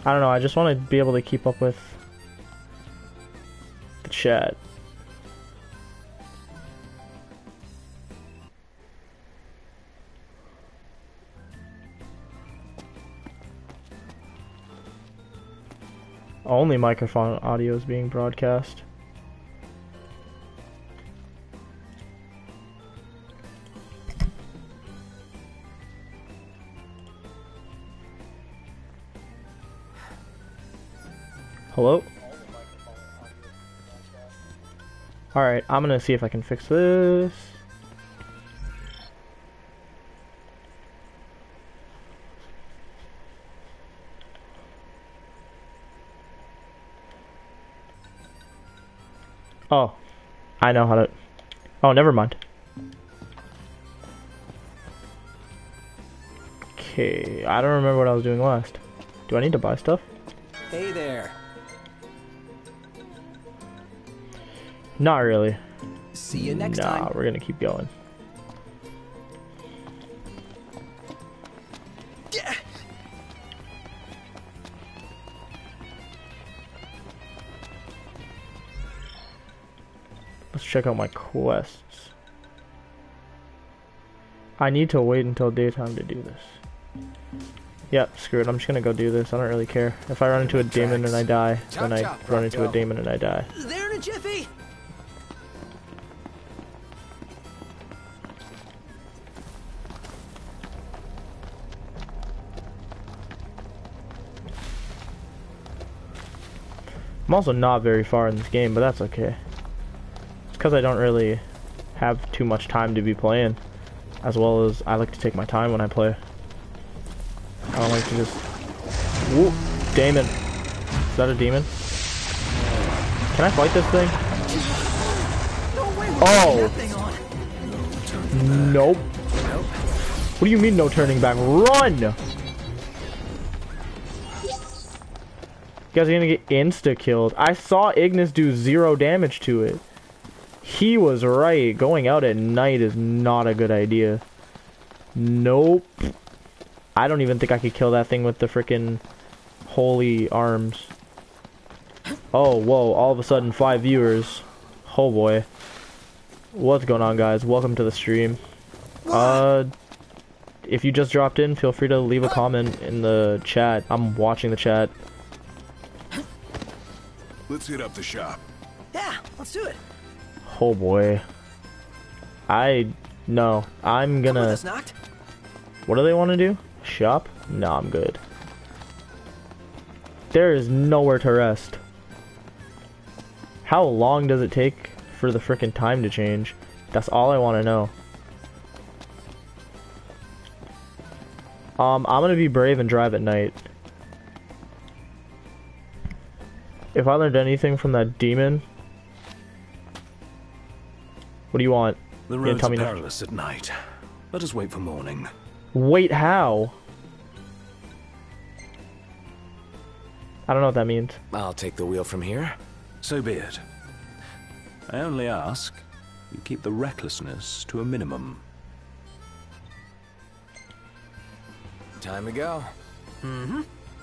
I don't know, I just want to be able to keep up with the chat. Only microphone audio is being broadcast. Hello? Alright, I'm gonna see if I can fix this. Oh, I know how to... Oh, never mind. Okay, I don't remember what I was doing last. Do I need to buy stuff? Hey there. Not really. See you next time. Nah, we're gonna keep going. Yeah. Let's check out my quests. I need to wait until daytime to do this. Yep, screw it. I'm just gonna go do this. I don't really care. If I run into a demon and I die, then I run into a demon and I die. There in a jiffy. I'm also not very far in this game, but that's okay. It's because I don't really have too much time to be playing, as well as I like to take my time when I play. I don't like to just... Whoop! Demon! Is that a demon? Can I fight this thing? Oh! Nope. What do you mean no turning back? Run! You guys are gonna get insta-killed. I saw Ignis do 0 damage to it. He was right. Going out at night is not a good idea. Nope. I don't even think I could kill that thing with the frickin' holy arms. Oh, whoa. All of a sudden, 5 viewers. Oh, boy. What's going on, guys? Welcome to the stream. If you just dropped in, feel free to leave a comment in the chat. I'm watching the chat. Let's hit up the shop. Yeah, let's do it. Oh boy. No. I'm gonna... What do they want to do? Shop? No, I'm good. There is nowhere to rest. How long does it take for the frickin' time to change? That's all I want to know. I'm gonna be brave and drive at night. If I learned anything from that demon... What do you want? The roads are perilous at night. Let us wait for morning. Wait, how? I don't know what that means. I'll take the wheel from here. So be it. I only ask you keep the recklessness to a minimum. Time to go. Mm-hmm.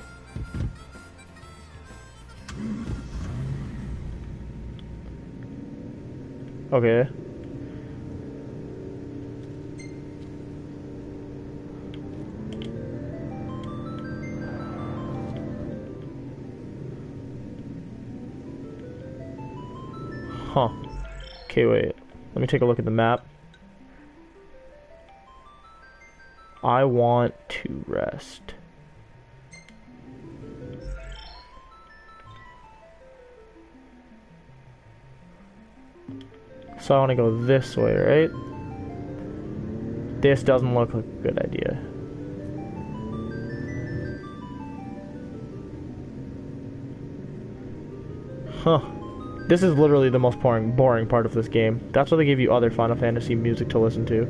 Okay. Huh. Okay, wait. Let me take a look at the map. I want to rest. So I want to go this way, right? This doesn't look like a good idea. Huh. This is literally the most boring part of this game. That's why they give you other Final Fantasy music to listen to.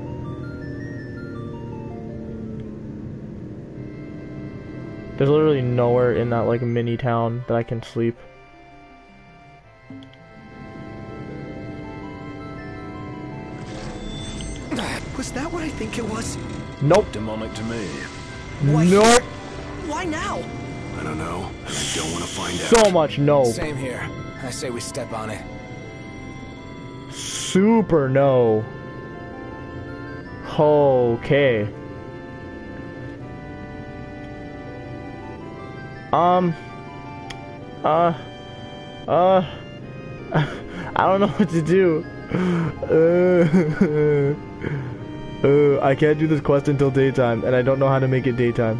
There's literally nowhere in that like mini town that I can sleep. Was that what I think it was? Nope. Demonic to me. Why nope. Why now? I don't know, and I don't want to find out. So much no. Same here. I say we step on it. Super no. Okay. I don't know what to do. I can't do this quest until daytime, and I don't know how to make it daytime.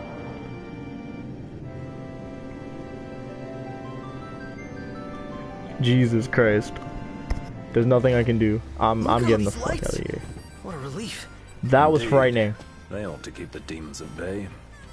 Jesus Christ. There's nothing I can do. I'm getting the fuck out of here. What a relief. That was Indeed. frightening. They ought to keep the demons at bay.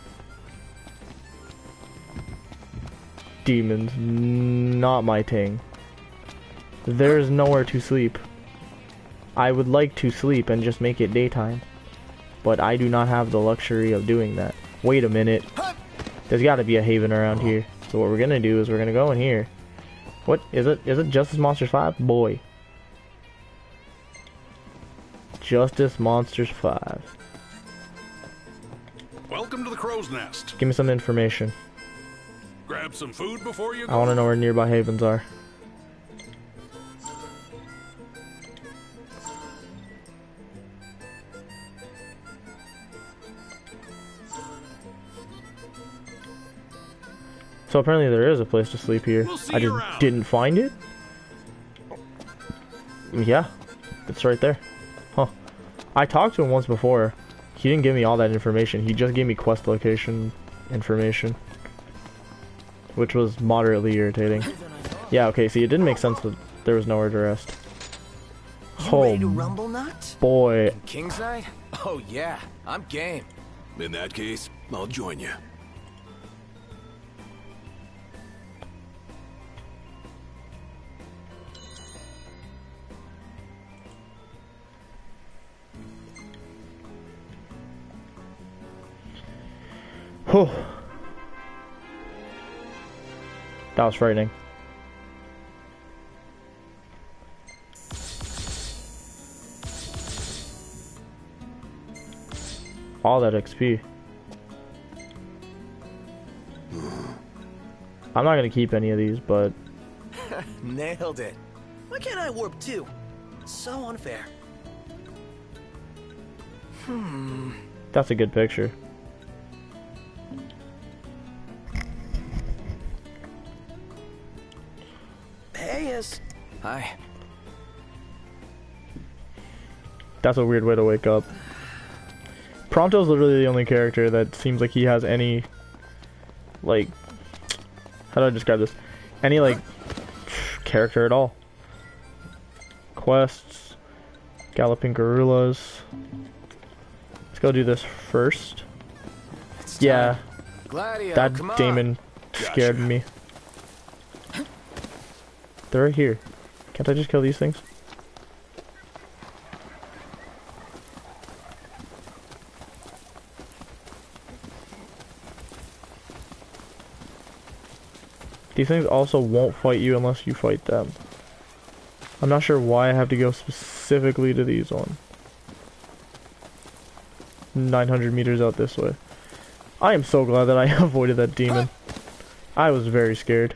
Demons, not my thing. There's nowhere to sleep. I would like to sleep and just make it daytime, but I do not have the luxury of doing that. Wait a minute. There's got to be a haven around here. So what we're gonna do is we're gonna go in here. What is it? Is it Justice Monsters 5? Boy. Justice Monsters 5. Welcome to the Crow's Nest. Give me some information. Grab some food before you go. I want to know where nearby havens are. So apparently there is a place to sleep here. We'll see I you just around. didn't find it. Yeah, it's right there. Huh. I talked to him once before. He didn't give me all that information. He just gave me quest location information, which was moderately irritating. Yeah, okay, see, it didn't make sense that there was nowhere to rest. You ready to rumble, Nut? Boy. King's Night? Oh yeah, I'm game. In that case, I'll join you. Whew. That was frightening. All that XP. I'm not gonna keep any of these, but Nailed it. Why can't I warp too? So unfair. that's a good picture. Hey, yes. Hi. That's a weird way to wake up. Pronto's literally the only character that seems like he has any, like, how do I describe this? Any, like, character at all. Quests, galloping gorillas. Let's go do this first. It's Yeah, time. Gladio, that come on. Damon scared Gotcha. me. They're right here. Can't I just kill these things? These things also won't fight you unless you fight them. I'm not sure why I have to go specifically to these ones. 900 meters out this way. I am so glad that I avoided that demon. I was very scared.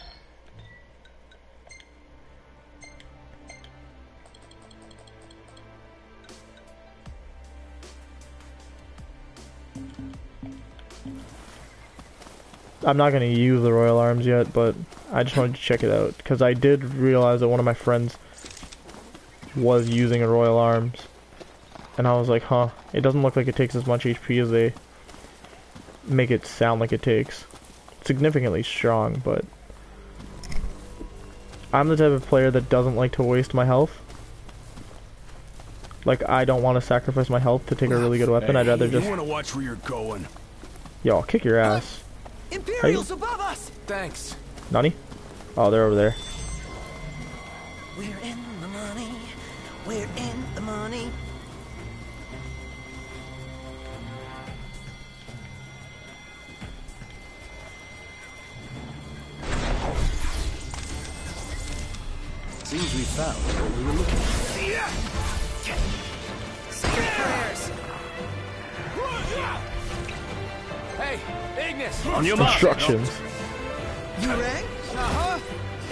I'm not going to use the Royal Arms yet, but I just wanted to check it out, because I did realize that one of my friends was using a Royal Arms, and I was like, huh, it doesn't look like it takes as much HP as they make it sound like it takes. Significantly strong, but I'm the type of player that doesn't like to waste my health. Like, I don't want to sacrifice my health to take a really good weapon. I'd rather just... You want to watch where you're going. Yo, I'll kick your ass. Imperials above us! Thanks. Nani? Oh, they're over there. We're in the money. We're in the money. Seems we found what we were looking for. Say your prayers. Hey, Ignis! On your mark. Instructions. You rang? Uh-huh.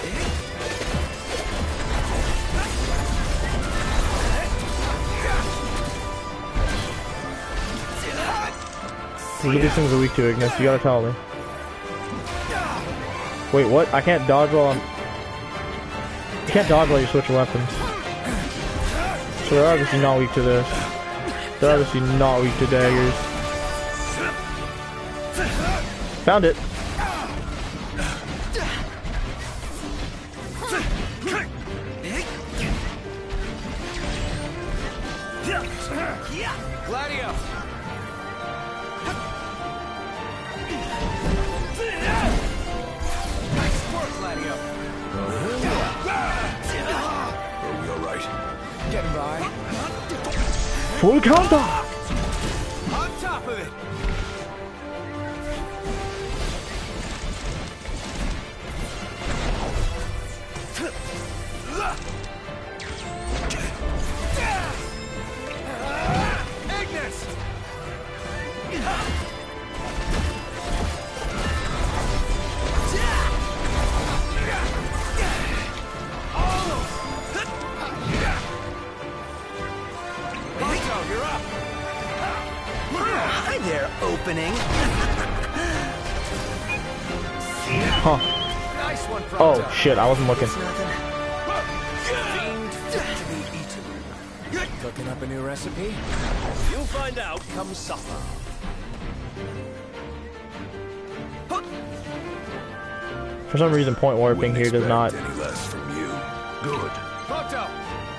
What are these things are weak to, Ignis? You gotta tell me. Wait, what? I can't dodge while I'm... You can't dodge while you switch weapons. So they're obviously not weak to this. They're obviously not weak to daggers. Found it. Gladio! Nice work, Gladio! Are we all right? Getting by. Full counter! On top of it! Ignis! Ponto, you're up! Hi there, opening. Huh. Nice one, Pronto. Oh, shit, I wasn't looking. It's nothing. Fiend fit to be eaten. Cooking up a new recipe? You'll find out come supper. For some reason, point warping Wouldn't here does not... expect any less from you. Good. Pronto!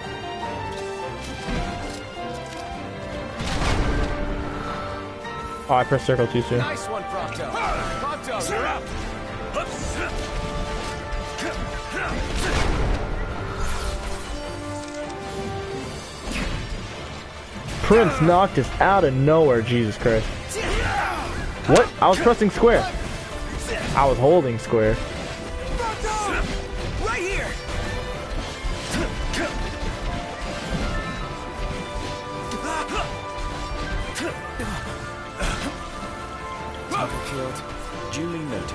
Oh, I pressed circle too soon. Nice one, Pronto. Pronto, you're up. Prince knocked us out of nowhere, Jesus Christ. What? I was pressing square. I was holding square. Pronto! Right here! Target killed. Duly noted.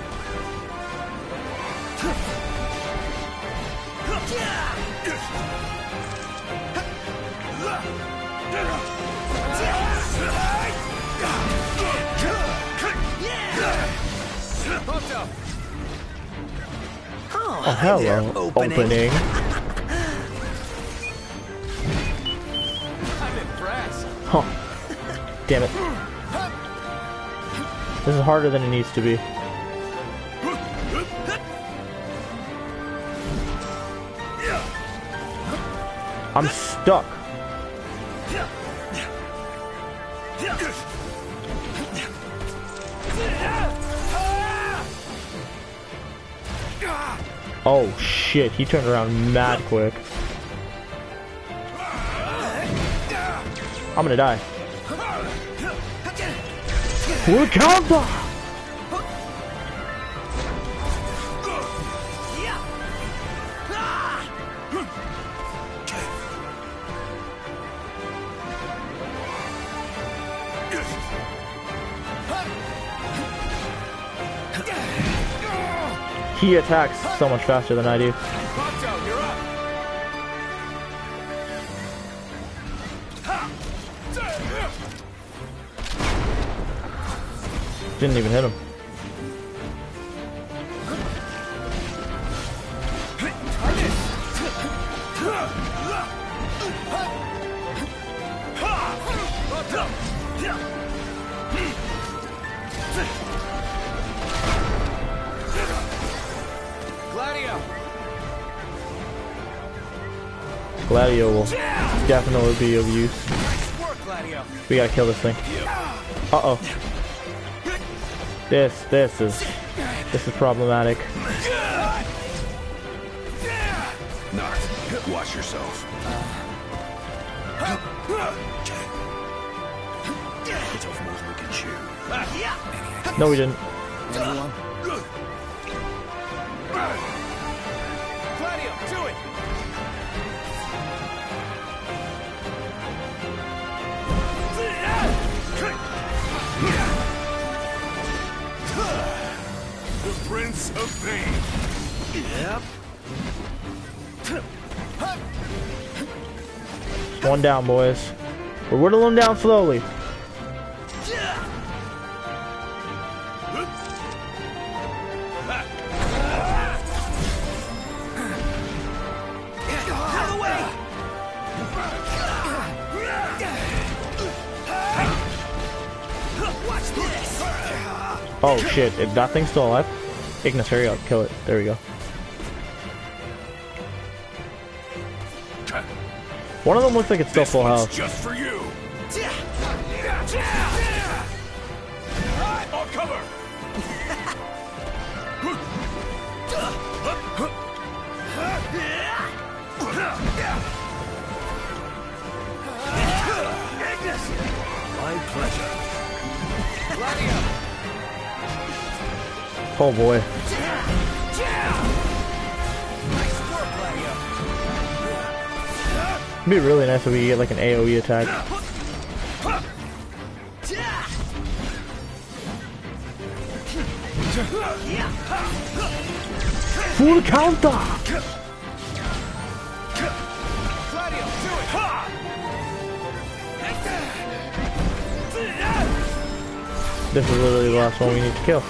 Pronto! Oh, Oh, hi there, hello, opening. opening. I'm impressed. Huh. Damn it. This is harder than it needs to be. I'm stuck. Oh shit, he turned around mad quick. I'm gonna die. Full counter! He attacks so much faster than I do. Pronto, you're up. Didn't even hit him. Gladio. Gladio will definitely be of use. Nice work, Gladio. We gotta kill this thing. Uh-oh. This is problematic. Nart, watch yourself. It's off more than we can chew. No, we didn't. Anyone? Gladio, do it. the Prince of Pain. Yep. One down, boys. We're whittling down slowly. Oh shit, if that thing's still alive? Ignis, hurry up, kill it. There we go. One of them looks like it's still full health. Just for you. I'll cover. My pleasure. Oh boy. It'd be really nice if we could get like an AoE attack. Full counter! This is literally the last one we need to kill.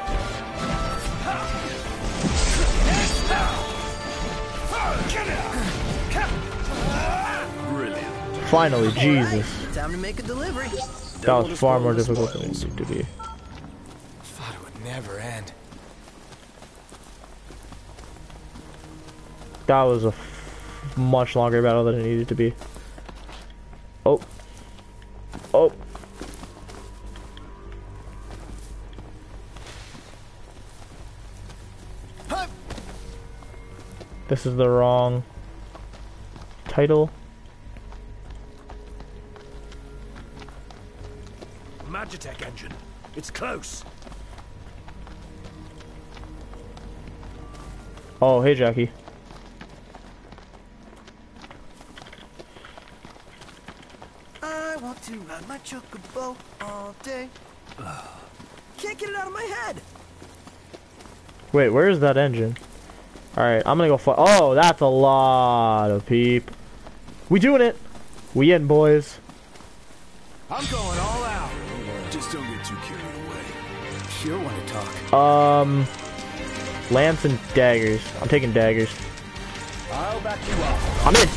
Finally, Jesus. Time to make a delivery. That was far more difficult than it needed to be. Thought it would never end. That was a much longer battle than it needed to be. Oh. Oh. This is the wrong title. Magitech engine. It's close. Oh, hey Jackie. I want to ride my chocobo all day. Can't get it out of my head. Wait, where is that engine? Alright, I'm gonna go fight. Oh, that's a lot of peep. We doing it. We in, boys. I'm going all out. Just don't get too carried away. Sure want to talk. Lance and daggers. I'm taking daggers. I'll back you up. I'm in.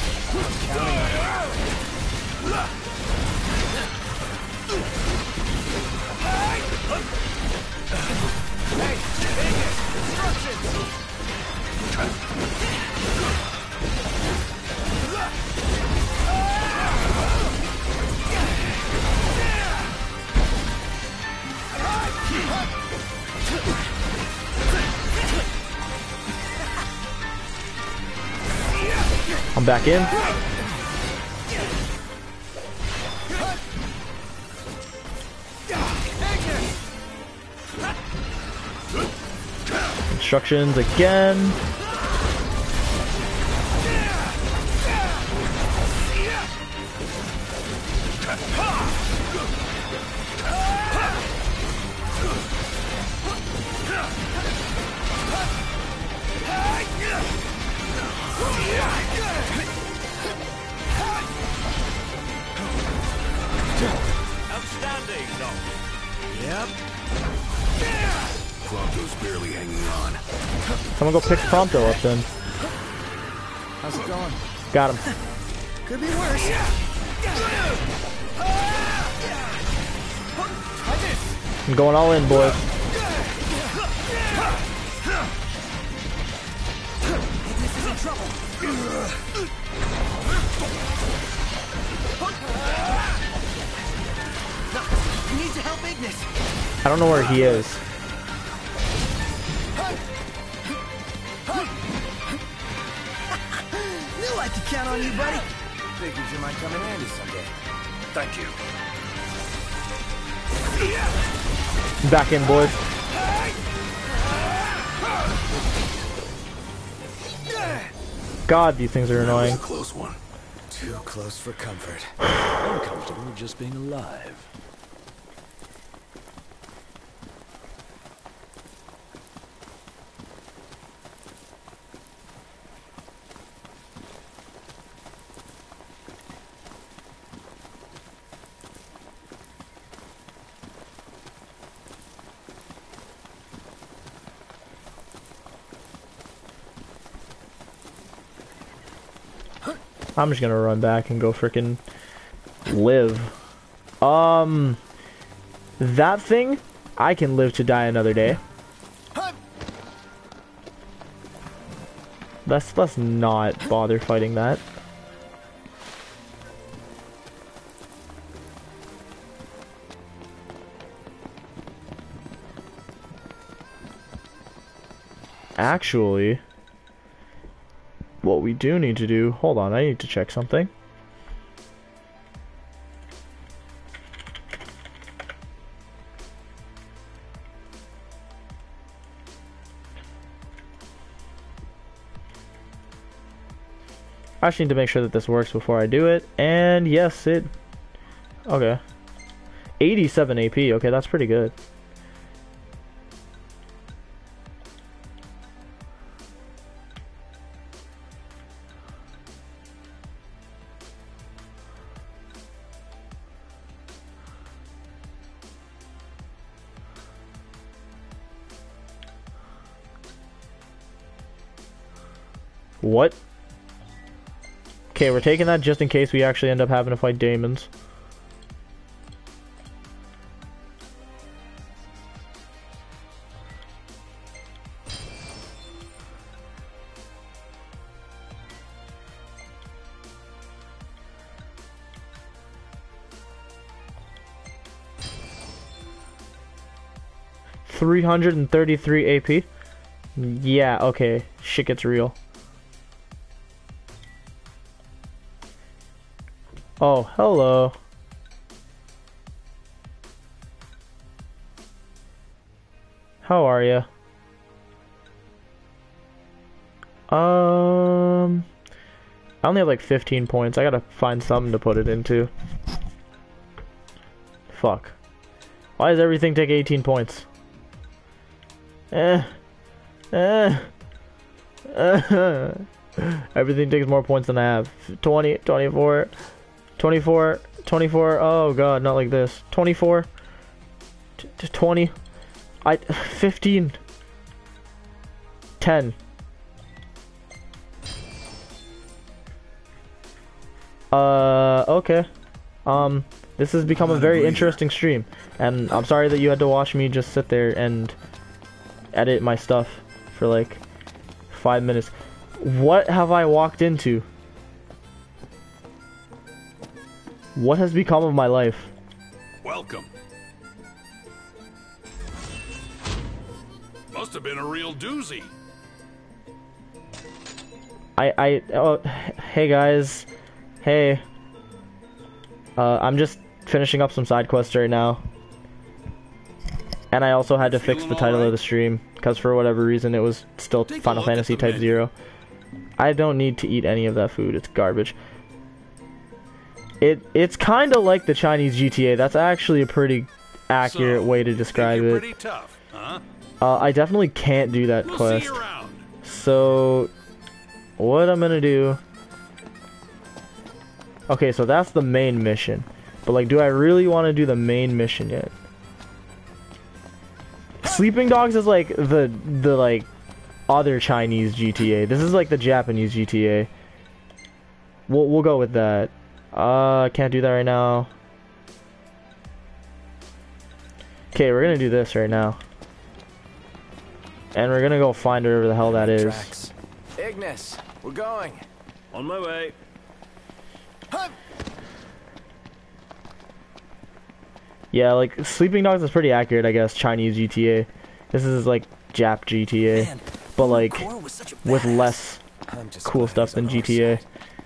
I'm back in. Instructions again. Outstanding, Doc. Yep. Prompto's barely hanging on. Someone go pick Prompto up then. How's it going? Got him. Could be worse. I'm going all in, boys. Ignis is in trouble. You need to help Ignis. I don't know where he is. Knew I could count on you, buddy. Figured you might come in handy someday. Thank you. Back in, boys. God, these things are That was annoying. a close one. Too close for comfort. I'm comfortable with just being alive. I'm just gonna run back and go frickin' live. That thing, I can live to die another day. Let's not bother fighting that. Actually, what we do need to do, hold on, I need to check something. I just need to make sure that this works before I do it, and yes, it, okay. 87 AP, okay, that's pretty good. What? Okay, we're taking that just in case we actually end up having to fight demons. $333 AP? Yeah, okay. Shit gets real. Oh, hello. How are you? I only have like 15 points. I gotta find something to put it into. Fuck. Why does everything take 18 points? Everything takes more points than I have. 20, 24... 24, 24, oh god, not like this. 24, 20, 15, 10. Okay. This has become a very interesting stream, and I'm sorry that you had to watch me just sit there and edit my stuff for like 5 minutes. What have I walked into? What has become of my life? Welcome. Must have been a real doozy. Oh, hey guys. Hey. I'm just finishing up some side quests right now. And I also had to fix the title of the stream, because for whatever reason it was still Final Fantasy Type 0. I don't need to eat any of that food, it's garbage. It's kind of like the Chinese GTA. That's actually a pretty accurate way to describe it. Pretty tough, huh? I definitely can't do that quest. See you around. So, what I'm gonna do... Okay, so that's the main mission. But like, do I really want to do the main mission yet? Sleeping Dogs is like the like other Chinese GTA. This is like the Japanese GTA. We'll go with that. Can't do that right now. Okay, we're gonna do this right now. And we're gonna go find whatever the hell that is. Ignis, we're going. On my way. Yeah, like, Sleeping Dogs is pretty accurate, I guess, Chinese GTA. This is like Jap GTA. Man, but like, with less cool stuff than GTA.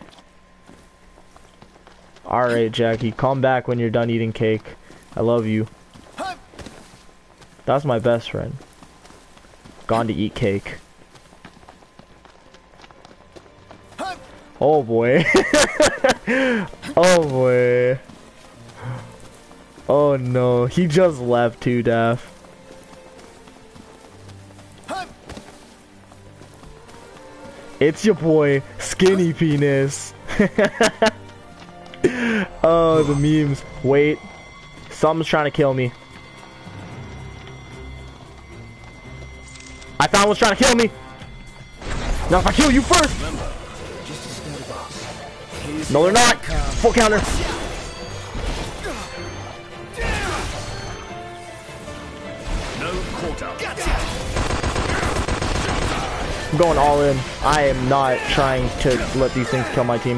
Alright, Jackie, come back when you're done eating cake. I love you. That's my best friend. Gone to eat cake. Oh boy. Oh boy. Oh no, he just left too, Daff. It's your boy, Skinny Penis. Oh, the memes. Wait. Something's trying to kill me. I found what's trying to kill me. Now if I kill you first. Remember, just a scout boss. No, they're not. Full counter. No quarter. I'm going all in. I am not trying to let these things kill my team.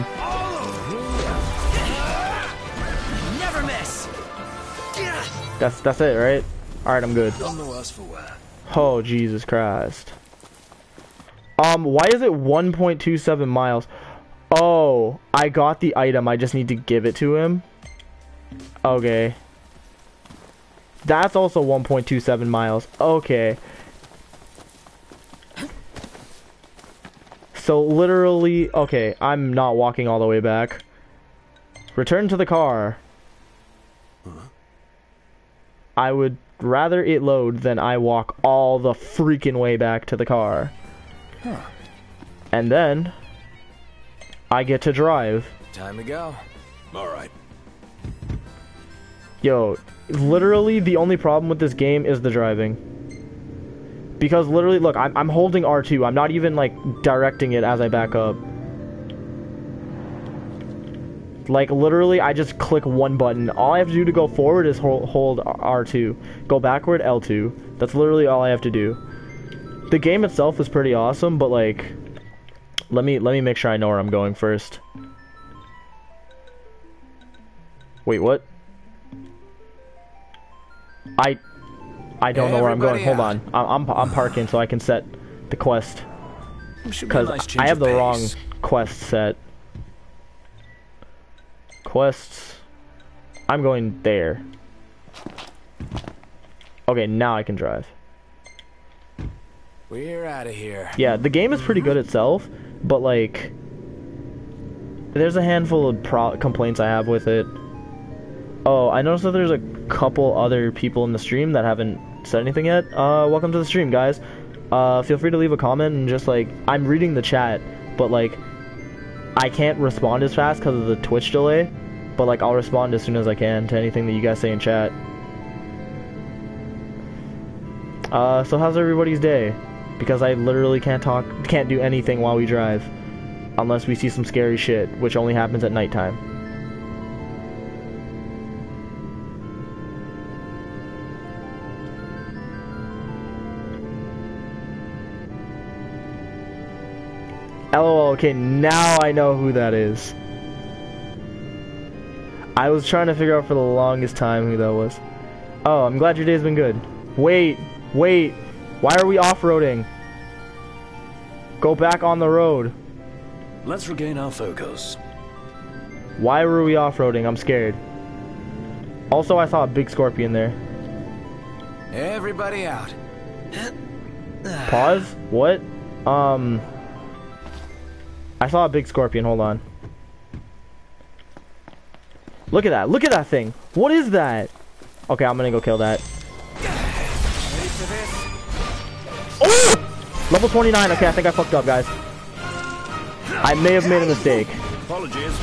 Never miss. That's it, right? Alright, I'm good. Don't know us for where. Oh, Jesus Christ. Why is it 1.27 miles? Oh, I got the item. I just need to give it to him. Okay. That's also 1.27 miles. Okay. So literally, okay, I'm not walking all the way back. Return to the car. I would rather it load than I walk all the freaking way back to the car. And then I get to drive. Time to go. All right. Yo, literally the only problem with this game is the driving. Because literally, look, I'm holding R2. I'm not even like directing it as I back up. Like literally, I just click one button. All I have to do to go forward is hold R2. Go backward, L2. That's literally all I have to do. The game itself is pretty awesome, but like, let me make sure I know where I'm going first. Wait, what? I don't know where I'm going. Hold on. I'm parking so I can set the quest. Because I have the wrong quest set. Quests. I'm going there. Okay, now I can drive. We're out of here. Yeah, the game is pretty good itself, but like, there's a handful of complaints I have with it. Oh, I noticed that there's a couple other people in the stream that haven't said anything yet. Welcome to the stream, guys. Feel free to leave a comment and just like, I'm reading the chat, but like, I can't respond as fast because of the Twitch delay, but like, I'll respond as soon as I can to anything that you guys say in chat. So how's everybody's day? Because I literally can't do anything while we drive, unless we see some scary shit, which only happens at nighttime. LOL, okay, now I know who that is. I was trying to figure out for the longest time who that was. Oh, I'm glad your day's been good. Wait, why are we off-roading? Go back on the road. Let's regain our focus. Why were we off-roading? I'm scared. Also, I saw a big scorpion there. Everybody out. Pause? What? I saw a big scorpion, hold on. Look at that thing. What is that? Okay, I'm gonna go kill that. Oh! Level 29, okay, I think I fucked up, guys. I may have made a mistake. Apologies.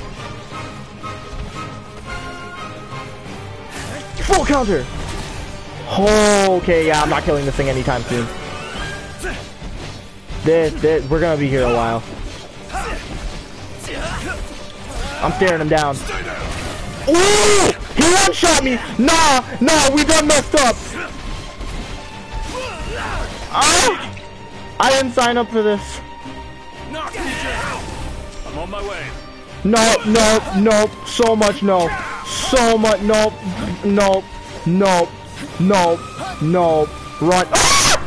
Full counter! Oh, okay, yeah, I'm not killing this thing anytime soon. We're gonna be here a while. I'm staring him down. Ooh! He one-shot me! Nah, we done messed up! Ah! I didn't sign up for this. Knock, need your help. I'm on my way. Nope. So much no. So much, nope. Run. Ah!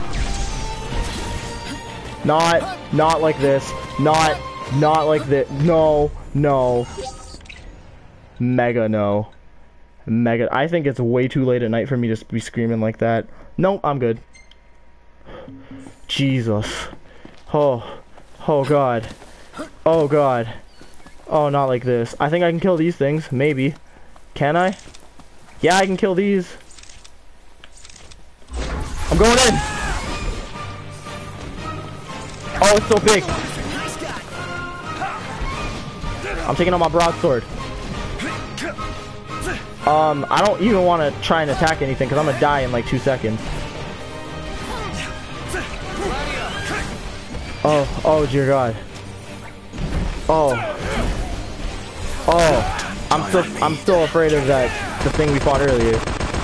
Not like this. Not like this. No. Mega no. Mega. I think it's way too late at night for me to be screaming like that. Nope, I'm good. Jesus. Oh God. Oh God. Oh, not like this. I think I can kill these things. Maybe. Can I? Yeah, I can kill these. I'm going in. Oh, it's so big. I'm taking out my broadsword. I don't even want to try and attack anything because I'm gonna die in like 2 seconds. Oh dear God. Oh. Oh, I'm still afraid of the thing we fought earlier.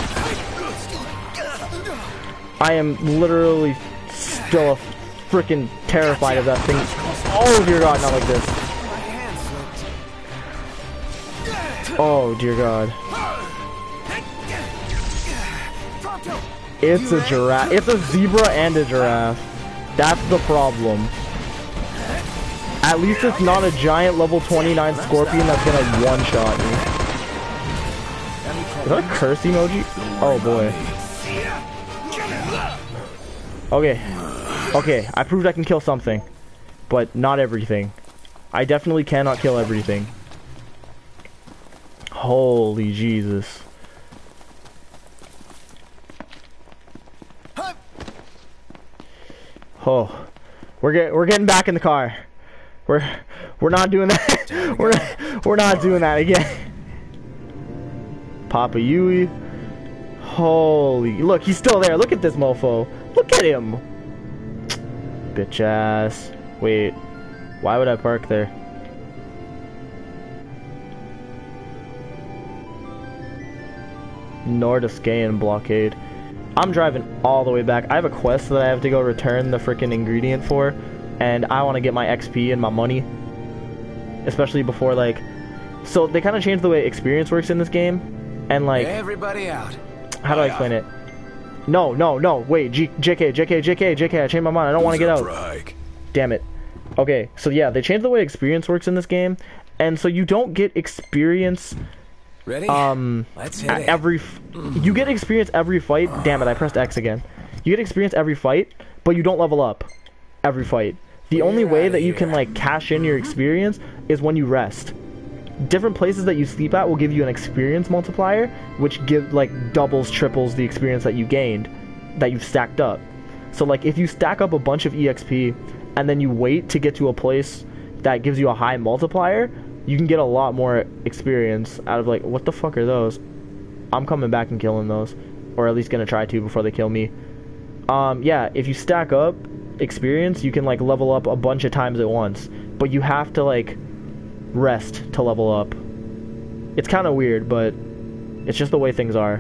I am literally still freaking terrified of that thing. Oh dear God, not like this. Oh dear God. It's a giraffe. It's a zebra and a giraffe. That's the problem. At least it's not a giant level 29 scorpion that's gonna one-shot me. Is that a curse emoji? Oh boy. Okay. Okay, I proved I can kill something. But not everything. I definitely cannot kill everything. Holy Jesus. Oh. We're getting back in the car. We're not doing that. we're not doing that again. Papa Yui. Holy, look, he's still there. Look at this mofo. Look at him. Bitch ass. Wait, why would I park there? Nordiscayan blockade. I'm driving all the way back. I have a quest that I have to go return the freaking ingredient for, and I want to get my XP and my money, especially before, like, so they kind of changed the way experience works in this game, and like, everybody out. How do I explain it? No, wait, JK, I changed my mind. I don't want to get out. Damn it. Okay, so yeah, they changed the way experience works in this game, and so you don't get experience. Ready? Let's hit it. You get experience every fight. Damn it, I pressed X again. You get experience every fight, but you don't level up every fight. The only way that you can like cash in your experience is when you rest. Different places that you sleep at will give you an experience multiplier, which doubles, triples the experience that you gained, that you've stacked up. So like if you stack up a bunch of EXP and then you wait to get to a place that gives you a high multiplier, you can get a lot more experience out of, like, what the fuck are those? I'm coming back and killing those, or at least gonna try to before they kill me. Yeah, if you stack up experience, you can like level up a bunch of times at once, but you have to like rest to level up. It's kind of weird, but it's just the way things are.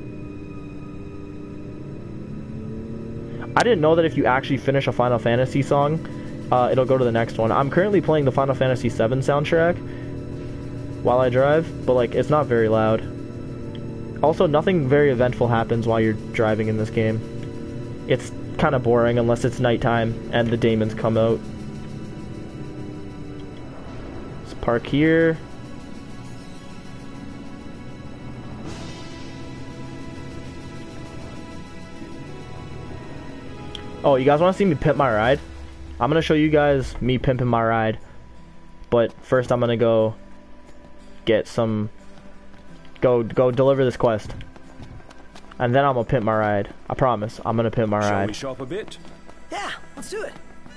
I didn't know that if you actually finish a Final Fantasy song, it'll go to the next one. I'm currently playing the Final Fantasy VII soundtrack while I drive, but like it's not very loud. Also, nothing very eventful happens while you're driving in this game. It's kind of boring unless it's nighttime and the daemons come out. Let's park here. Oh, you guys want to see me pimp my ride? I'm going to show you guys me pimping my ride. But first I'm going to go get some... Go deliver this quest. And then I'm going to pimp my ride. I promise. I'm going to pimp my ride. Shall we shop a bit? Yeah, let's do it.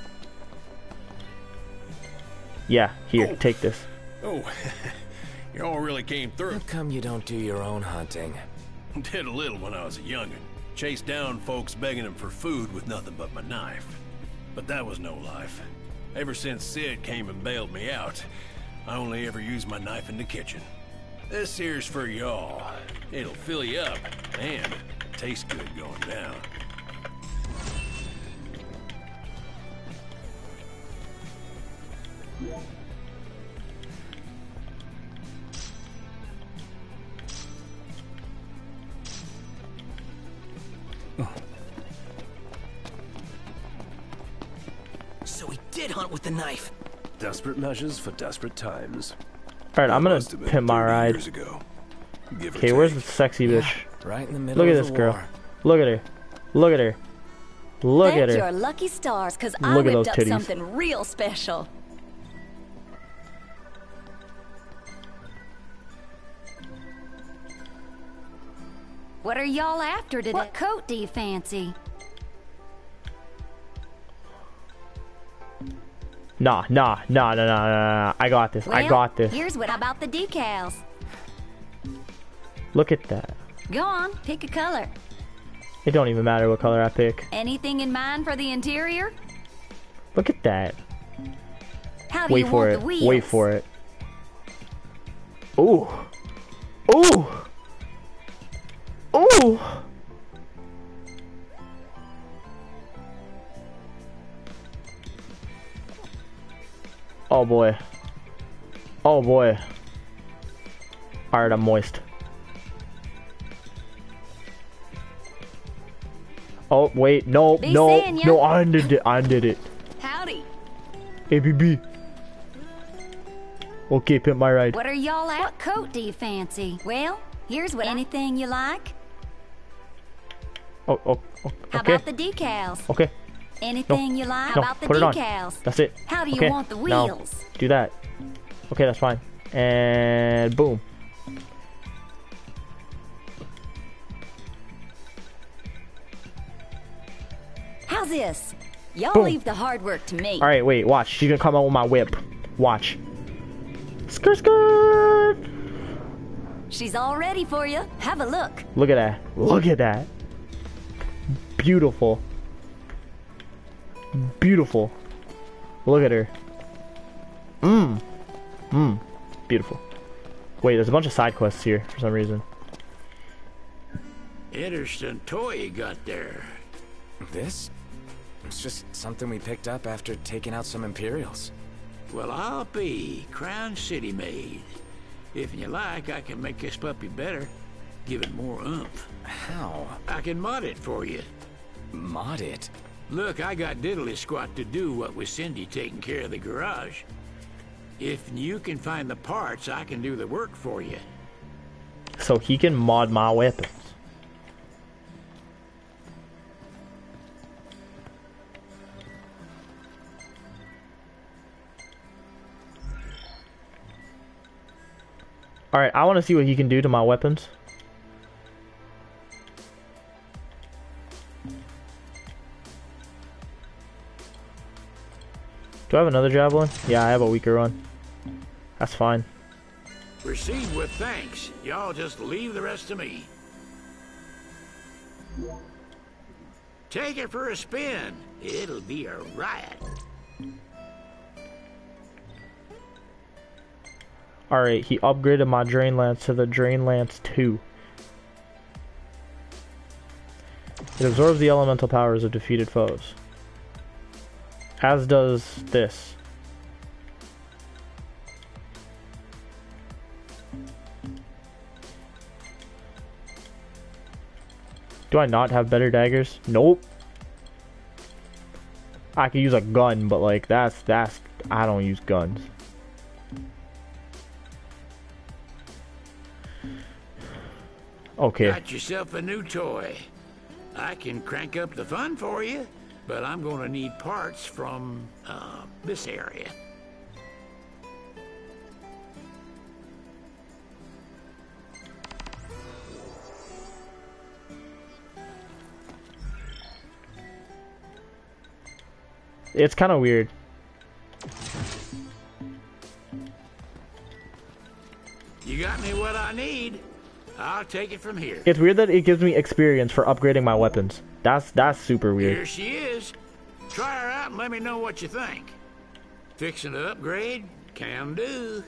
Yeah, here, take this. Oh, you all really came through. How come you don't do your own hunting? Did a little when I was a youngin'. Chased down folks begging them for food with nothing but my knife. But that was no life. Ever since Sid came and bailed me out, I only ever used my knife in the kitchen. This here's for y'all. It'll fill you up and taste good going down. So he did hunt with the knife. Desperate measures for desperate times. Alright, I'm gonna pimp my ride. Okay, where's the sexy bitch? Right in the middle Look at of this the girl. war. Look at her. Look at her. Look at Thank her. your lucky stars, cause I Look at whipped those up titties. something real special. What are y'all after today? What coat do you fancy? Nah. I got this. I Well, got this. Here's what about the decals. Look at that. Go on, pick a color. It don't even matter what color I pick. Anything in mind for the interior? Look at that. How do Wait you for want it. the wheels? Wait for it. Ooh. Ooh. Ooh. Oh boy. Oh boy. Alright, I'm moist. Oh wait, no, Be no, seeing ya. no, I undid it. I undid it. Howdy. ABB. Okay, pimp my ride. What are y'all at? What coat do you fancy? Well, here's what. Anything you like? Oh, How okay. about the decals? Okay. Anything you like? No, How about the put it on. decals? That's it. How do you Okay, want the now, wheels? do that. Okay, that's fine. And boom. How's this? Y'all Boom. leave the hard work to me. Alright, wait, watch. She's gonna come out with my whip. Watch. Skirt, skirt! She's all ready for you. Have a look. Look at that. Look at that. Beautiful. Beautiful. Look at her. Beautiful. Wait, there's a bunch of side quests here for some reason. Interesting toy you got there. This? It's just something we picked up after taking out some Imperials. Well, I'll be Crown City made. If you like, I can make this puppy better. Give it more oomph. How? I can mod it for you. Mod it? Look, I got diddly squat to do what with Cindy taking care of the garage. If you can find the parts, I can do the work for you. So he can mod my weapons. Alright, I want to see what he can do to my weapons. Do I have another javelin? Yeah, I have a weaker one. That's fine. Proceed with thanks. Y'all just leave the rest to me. Take it for a spin. It'll be a riot. Alright, he upgraded my Drain Lance to the Drain Lance 2. It absorbs the elemental powers of defeated foes. As does this. Do I not have better daggers? Nope. I could use a gun, but like that's I don't use guns. Okay. Got yourself a new toy. I can crank up the fun for you, but I'm gonna need parts from, this area. It's kind of weird. You got me what I need. I'll take it from here. It's weird that it gives me experience for upgrading my weapons. That's super weird. Here she is. Try her out and let me know what you think. Fixing to upgrade? Can do.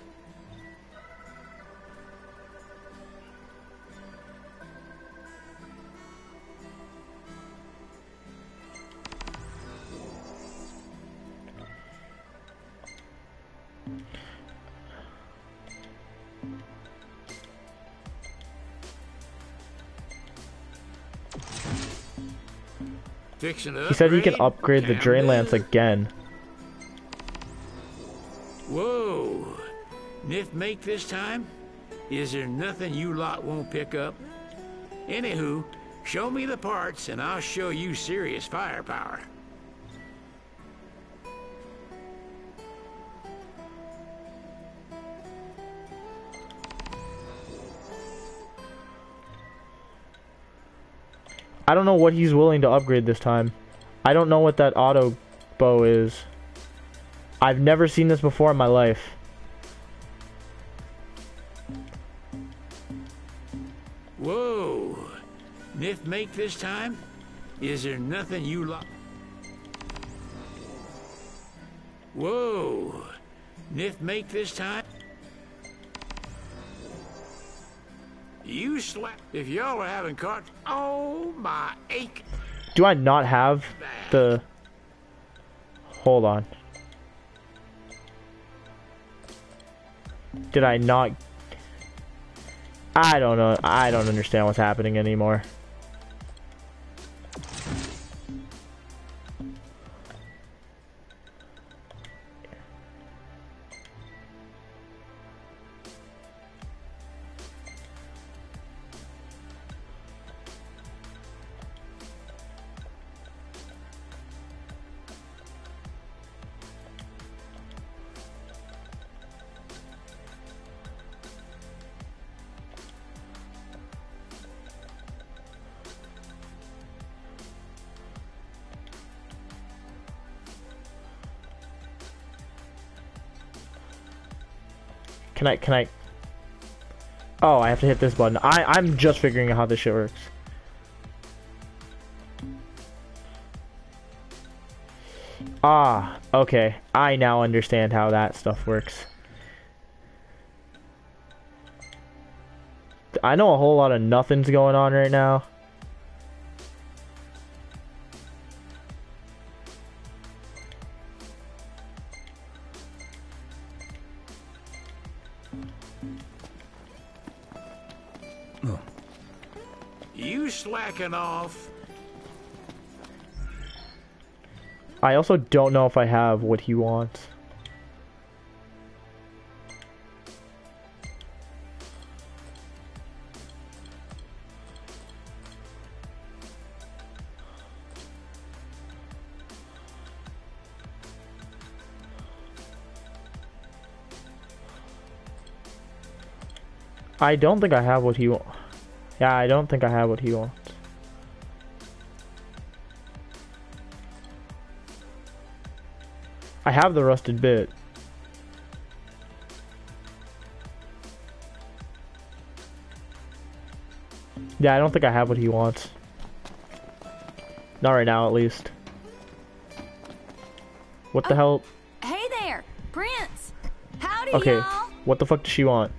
Fixing to He said he can upgrade the Can Drain do. Lance again. Whoa. Niff make this time? Is there nothing you lot won't pick up? Anywho, show me the parts and I'll show you serious firepower. I don't know what he's willing to upgrade this time. I don't know what that auto bow is. I've never seen this before in my life. Whoa. Niff make this time? Is there nothing you lot... Whoa. Niff make this time? If y'all are having caught, oh my ache. Do I not have the... Hold on. Did I not... I don't know. I don't understand what's happening anymore. Can I? Oh, I have to hit this button. I'm just figuring out how this shit works. Ah, okay. I now understand how that stuff works. I know a whole lot of nothing's going on right now. You slacking off. I also don't know if I have what he wants. I don't think I have what he wants. Yeah, I don't think I have what he wants. I have the rusted bit. Yeah, I don't think I have what he wants. Not right now, at least. What the hell? Hey there, Prince. Howdy, Okay, y'all. what the fuck does she want?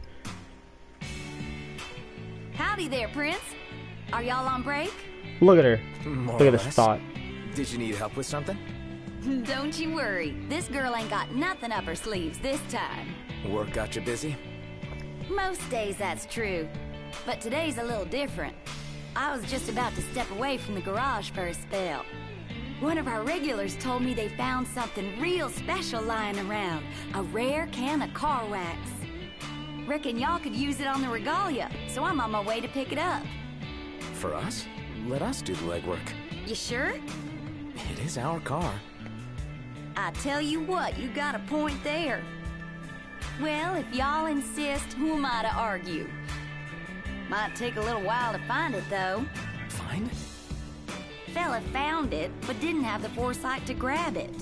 Howdy there, Prince. Are y'all on break? Look at her. More Look or at this less. thought. Did you need help with something? Don't you worry. This girl ain't got nothing up her sleeves this time. Work got you busy? Most days that's true, but today's a little different. I was just about to step away from the garage for a spell. One of our regulars told me they found something real special lying around. A rare can of car wax. Reckon y'all could use it on the regalia, so I'm on my way to pick it up. For us? Let us do the legwork. You sure? It is our car. I tell you what, you got a point there. Well, if y'all insist, who am I to argue? Might take a little while to find it, though. Find? Fella found it, but didn't have the foresight to grab it.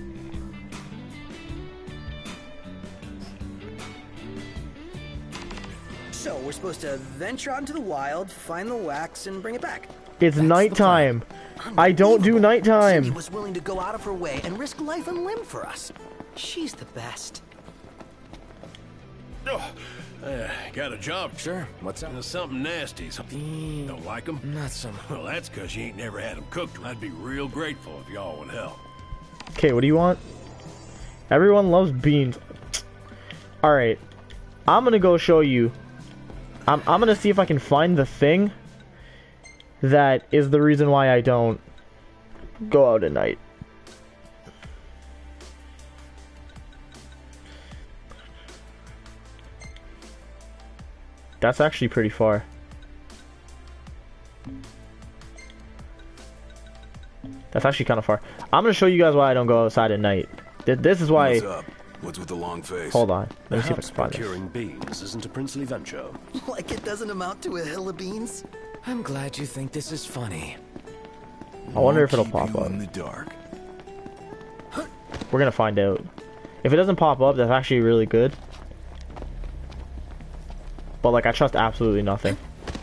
So, we're supposed to venture out into the wild, find the wax, and bring it back. It's nighttime. I don't do Cindy nighttime. was willing to go out of her way and risk life and limb for us. She's the best. Oh, got a job. Sure. What's up? Something nasty. Don't like them? Not so much. Well, that's because you ain't never had them cooked. I'd be real grateful if y'all would help. Okay, what do you want? Everyone loves beans. Alright. I'm gonna go show you. I'm gonna see if I can find the thing that is the reason why I don't go out at night. That's actually pretty far. That's actually kind of far. I'm gonna show you guys why I don't go outside at night. This is why. What's up? What's with the long face? Hold on. Let me see if I Perhaps can find this. procuring beans isn't a princely venture. Like it doesn't amount to a hill of beans? I'm glad you think this is funny. I wonder if it'll Keep pop you up. in the dark. We're gonna find out. If it doesn't pop up, that's actually really good. But like, I trust absolutely nothing.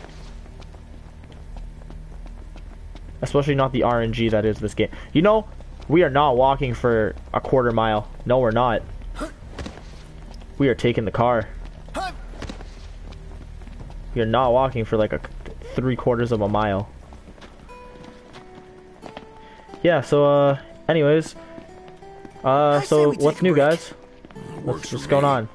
Especially not the RNG that is this game. You know, we are not walking for a quarter mile. No, we're not. We are taking the car. You're not walking for like a 3/4 of a mile. Yeah, so, anyways. So what's new, guys? What's going on?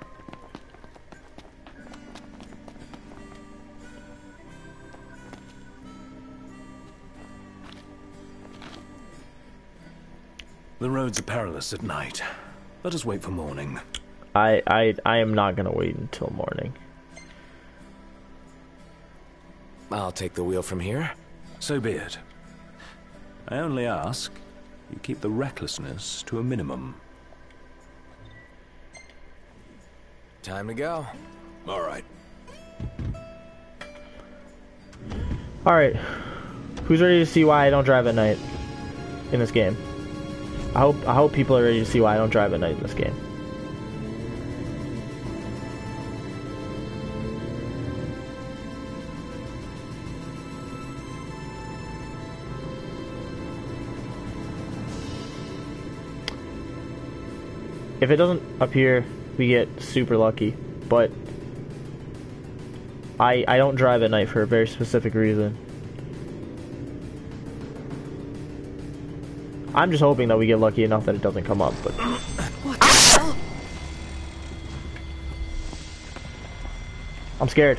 The roads are perilous at night. Let us wait for morning. I am not gonna wait until morning. I'll take the wheel from here. So be it. I only ask you keep the recklessness to a minimum. Time to go. All right. Alright. Who's ready to see why I don't drive at night in this game? I hope people are ready to see why I don't drive at night in this game. If it doesn't appear, we get super lucky, but I don't drive at night for a very specific reason. I'm just hoping that we get lucky enough that it doesn't come up, but... What the hell? I'm scared.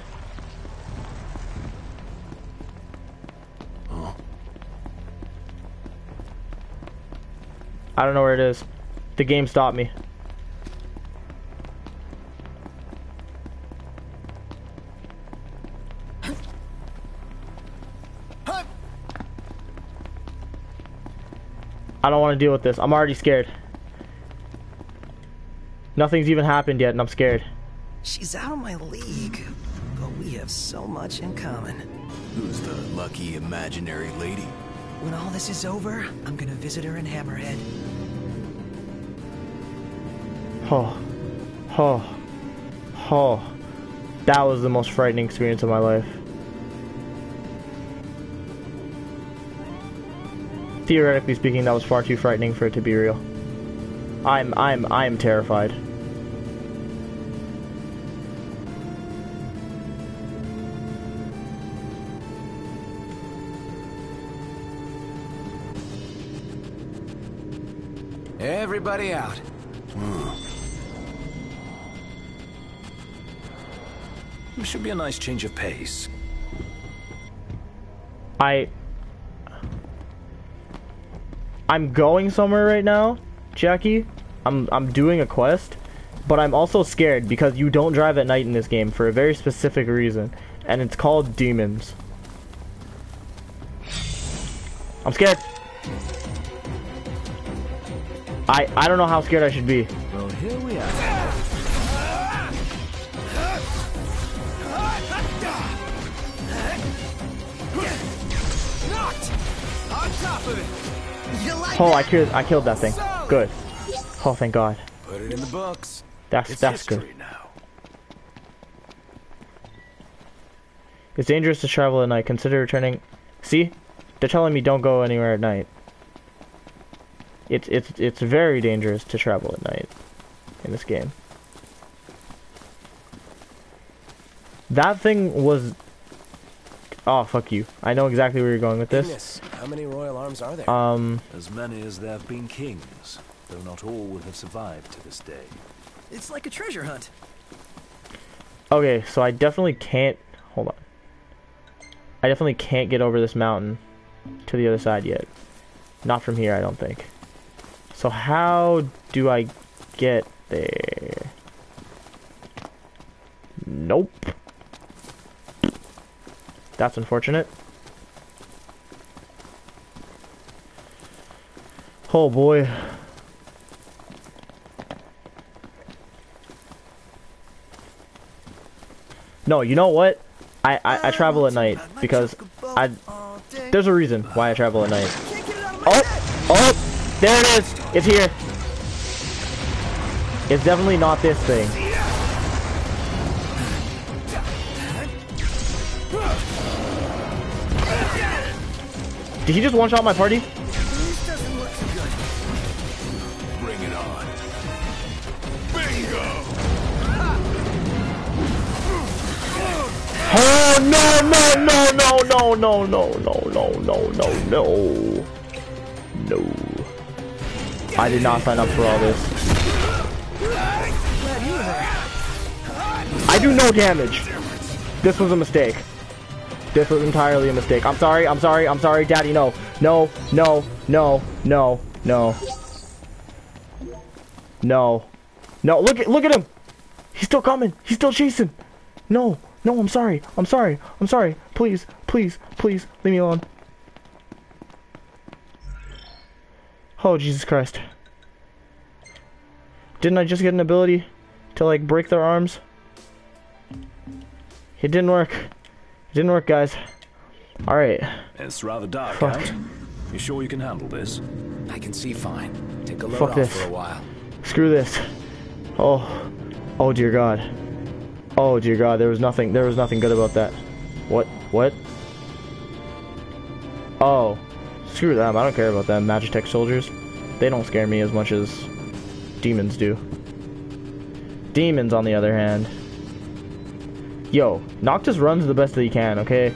I don't know where it is. The game stopped me. I don't want to deal with this. I'm already scared. Nothing's even happened yet and I'm scared. She's out of my league, but we have so much in common. Who's the lucky imaginary lady? When all this is over, I'm gonna visit her in Hammerhead. Oh. Oh. Oh. That was the most frightening experience of my life. Theoretically speaking, that was far too frightening for it to be real. I'm terrified. Everybody out. It should be a nice change of pace. I'm going somewhere right now, Jackie. I'm doing a quest, but I'm also scared because you don't drive at night in this game for a very specific reason, and it's called demons. I'm scared. I don't know how scared I should be. Well, here we are. Knocked! On top of it! You like Oh, that? I killed that thing. Good. Oh, thank God. Put it in the books. That's good. Now. It's dangerous to travel at night. Consider returning. See? They're telling me don't go anywhere at night. It's very dangerous to travel at night in this game. That thing was... Oh, fuck you. I know exactly where you're going with this. Goodness, how many royal arms are there? As many as there have been kings, though not all will have survived to this day. It's like a treasure hunt. Okay, so I definitely can't... Hold on. I definitely can't get over this mountain to the other side yet. Not from here, I don't think. So how do I get there? Nope. That's unfortunate. Oh boy. No, you know what? I travel at night because there's a reason why I travel at night. Oh, there it is. It's here. It's definitely not this thing. Did he just one-shot my party? This doesn't look too good. Bring it on. Bingo! No. I did not sign up for all this. I do no damage. This was a mistake. This was entirely a mistake. I'm sorry, Daddy, no. No. No, look at him. He's still coming. He's still chasing. No, I'm sorry. Please, leave me alone. Oh, Jesus Christ. Didn't I just get an ability to, like, break their arms? It didn't work. Guys. Alright. It's rather dark Fuck. out. You sure you can handle this? I can see fine. Take a load Fuck off this. for a while. Screw this. Oh dear God. Oh dear God, there was nothing good about that. What? Oh. Screw them, I don't care about them, Magitech soldiers. They don't scare me as much as demons do. Demons, on the other hand. Yo, Noctis runs the best that he can, okay?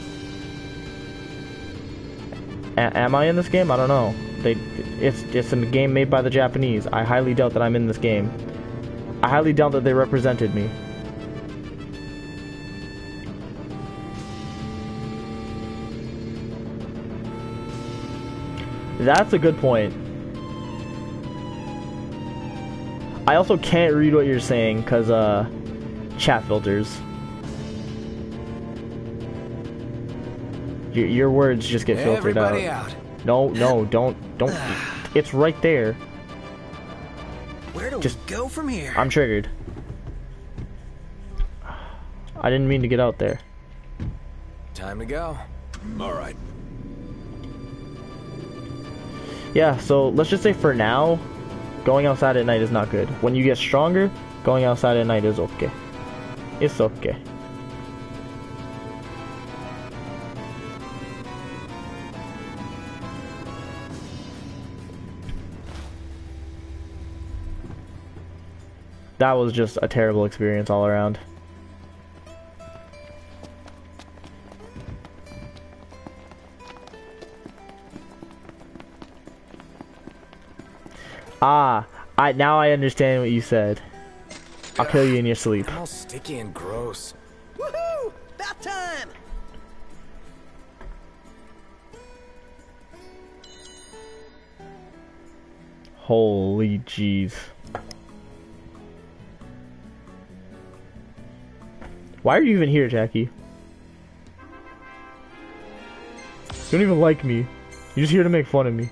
Am I in this game? I don't know. It's a game made by the Japanese. I highly doubt that I'm in this game. I highly doubt that they represented me. That's a good point. I also can't read what you're saying because chat filters. Your words just get filtered out. Everybody out. No, don't. It's right there. Where do Just- we go from here? I'm triggered. I didn't mean to get out there. Time to go. All right. Yeah, so let's just say for now, going outside at night is not good. When you get stronger, going outside at night is okay. It's okay. That was just a terrible experience all around. Now I understand what you said. I'll kill you in your sleep. I'm all sticky and gross. Woohoo! About time! Holy jeez. Why are you even here, Jackie? You don't even like me. You're just here to make fun of me.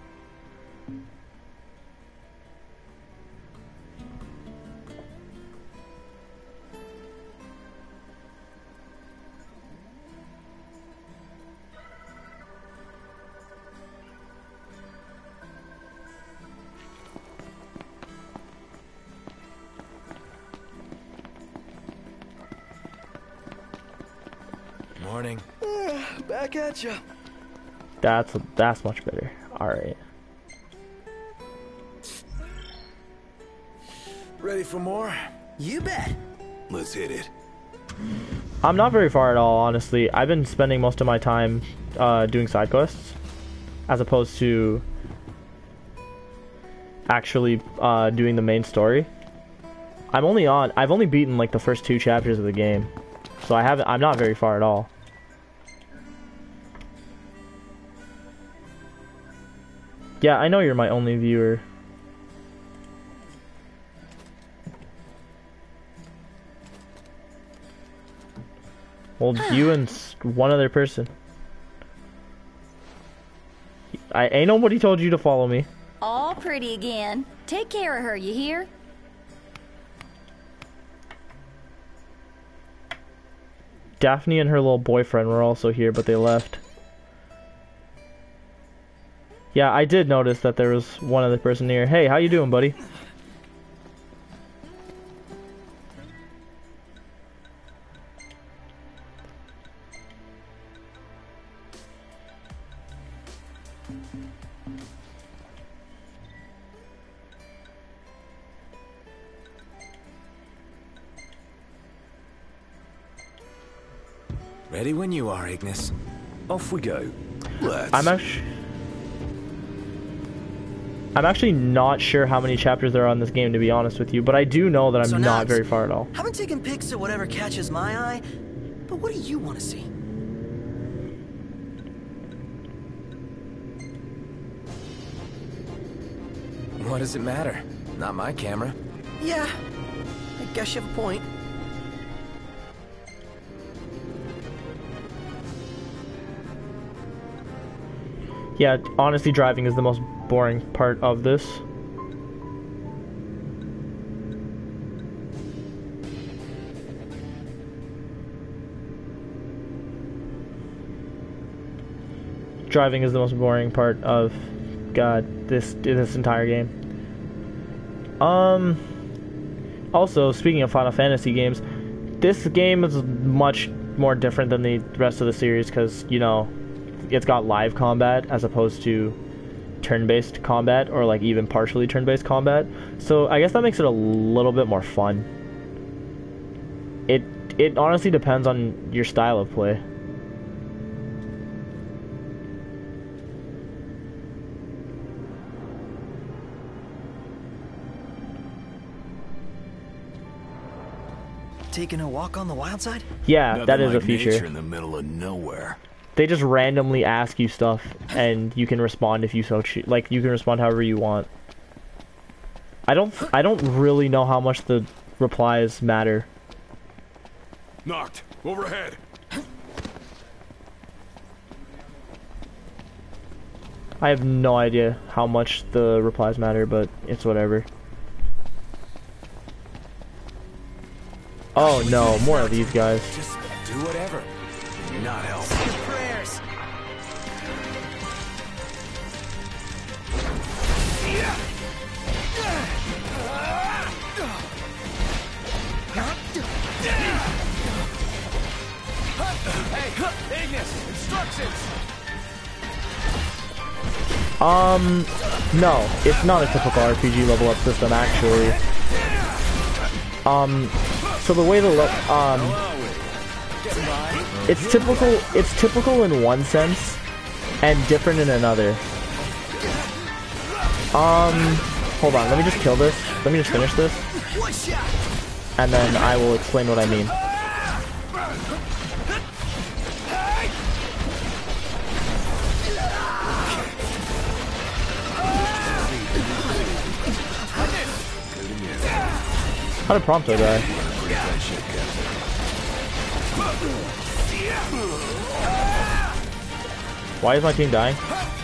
Morning. Back at ya. That's much better. All right. Ready for more? You bet. Let's hit it. I'm not very far at all, honestly. I've been spending most of my time doing side quests, as opposed to actually doing the main story. I've only beaten like the first 2 chapters of the game, so I'm not very far at all. Yeah, I know you're my only viewer. Well, you and one other person. Ain't nobody told you to follow me. All pretty again. Take care of her, you hear? Daphne and her little boyfriend were also here, but they left. Yeah, I did notice that there was one other person here. Hey, how you doing, buddy? Ready when you are, Ignis. Off we go. Let's. I'm actually not sure how many chapters there are on this game, to be honest with you, but I do know that I'm So not Nabs, very far at all. Haven't taken pics of whatever catches my eye, but what do you want to see? What does it matter? Not my camera. Yeah, I guess you have a point. Yeah, honestly, driving is the most boring part of this. Driving is the most boring part of, God, this entire game. Also, speaking of Final Fantasy games, this game is much more different than the rest of the series because, you know, it's got live combat as opposed to turn-based combat or like even partially turn-based combat. So I guess that makes it a little bit more fun. It honestly depends on your style of play. Taking a walk on the wild side? Yeah, Nothing that is like a feature. nature in the middle of nowhere. They just randomly ask you stuff, and you can respond if you so choose. Like, you can respond however you want. I don't really know how much the replies matter. Knocked. Overhead. I have no idea how much the replies matter, but it's whatever. Oh no, more of these guys. Just do whatever. Not help. Your prayers. Hey, Ignis, instructions. No, it's not a typical RPG level up system actually. So the way it's typical in one sense and different in another. Hold on, let me just kill this. Let me just finish this. And then I will explain what I mean. How did Prompto die? Why is my team dying?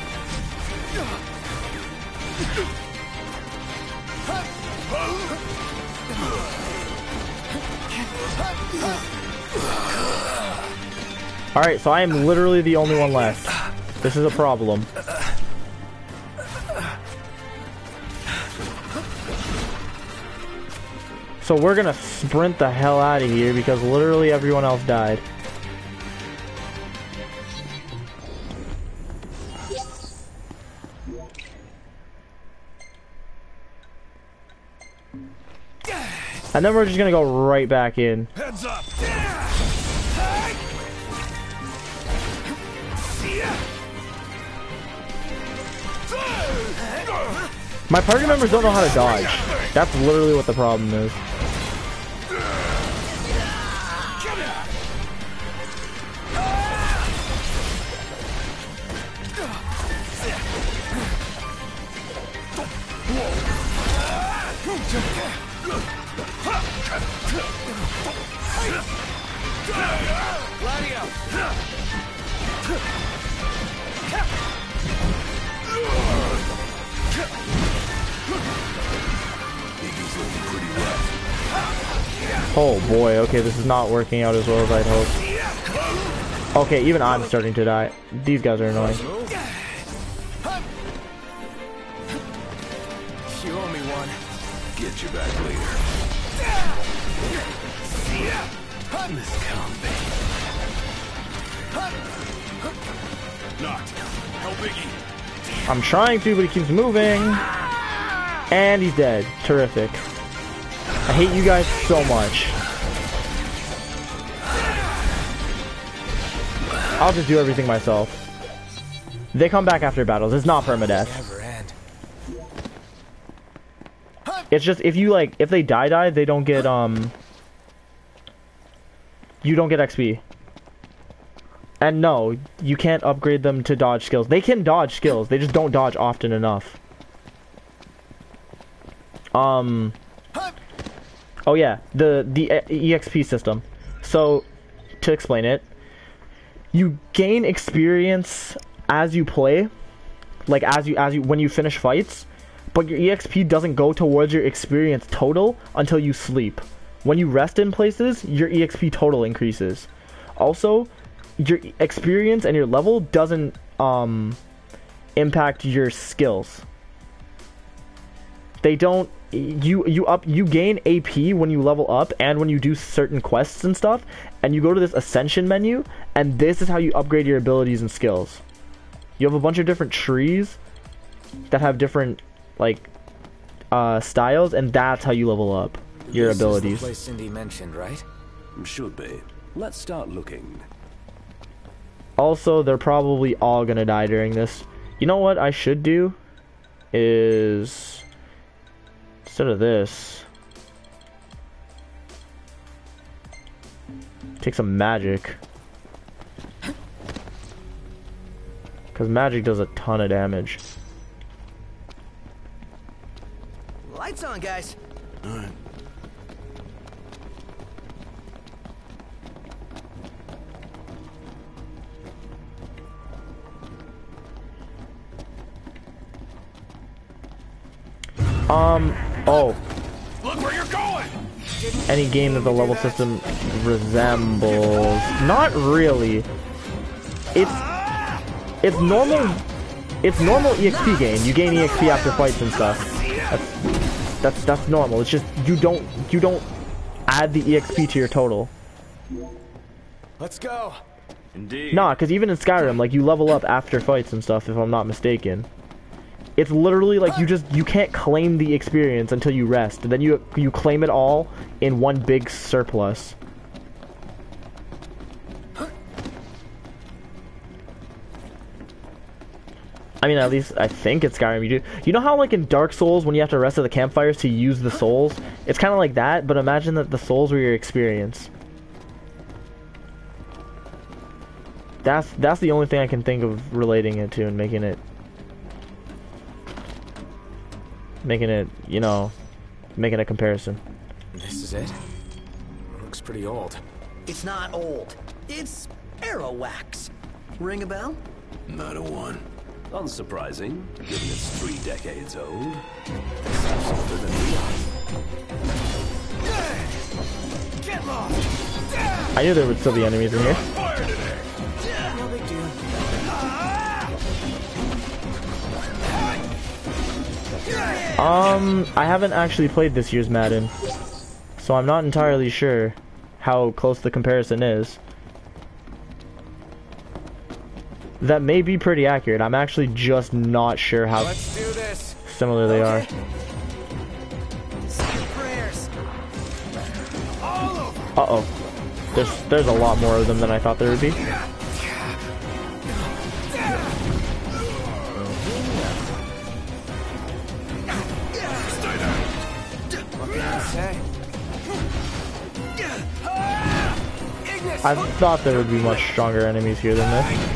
Alright, so I am literally the only one left. This is a problem. So we're gonna sprint the hell out of here because literally everyone else died. And then we're just gonna go right back in. Heads up. My party members don't know how to dodge. That's literally what the problem is. Oh boy, okay, this is not working out as well as I'd hoped. Okay, even I'm starting to die. These guys are annoying. You owe me one. Get you back later. Knocked. Help Iggy. I'm trying to, but he keeps moving. And he's dead. Terrific. I hate you guys so much. I'll just do everything myself. They come back after battles. It's not permadeath. Never end. It's just if you like, if they die, they don't get you don't get XP. And no, you can't upgrade them to dodge skills. They can dodge skills. They just don't dodge often enough. Oh yeah, the EXP system. So to explain it, you gain experience as you play, like as you when you finish fights, but your EXP doesn't go towards your experience total until you sleep. When you rest in places, your EXP total increases. Also, your experience and your level doesn't impact your skills. They don't. You gain AP when you level up and when you do certain quests and stuff, and you go to this ascension menu, and this is how you upgrade your abilities and skills. You have a bunch of different trees that have different like styles, and that's how you level up your abilities. This is the place Cindy mentioned, right? Should be. Let's start looking. Also, they're probably all gonna die during this. You know what I should do is, instead of this, take some magic, because magic does a ton of damage. Lights on, guys. All right. Oh. Look where you're going! Any game that the level system resembles. Not really. It's normal. It's normal EXP gain. You gain EXP after fights and stuff. That's normal. It's just you don't add the EXP to your total. Let's go. Indeed. Nah, because even in Skyrim, like, you level up after fights and stuff, if I'm not mistaken. It's literally like you can't claim the experience until you rest, and then you claim it all in one big surplus. I mean, at least I think it's Skyrim you do. You know how like in Dark Souls when you have to rest at the campfires to use the souls? It's kind of like that, but imagine that the souls were your experience. That's the only thing I can think of relating it to and making it, you know, making a comparison. This is it? Looks pretty old. It's not old. It's arrow wax. Ring a bell? Not a one. Unsurprising, given it's 3 decades old. Seems older than we are. Get lost! I knew there would still be enemies in here. Fire today! No big deal. I haven't actually played this year's Madden, so I'm not entirely sure how close the comparison is. That may be pretty accurate. I'm actually just not sure how Let's do this. similar they are. Say your prayers. All over. Uh-oh. There's a lot more of them than I thought there would be. I thought there would be much stronger enemies here than this.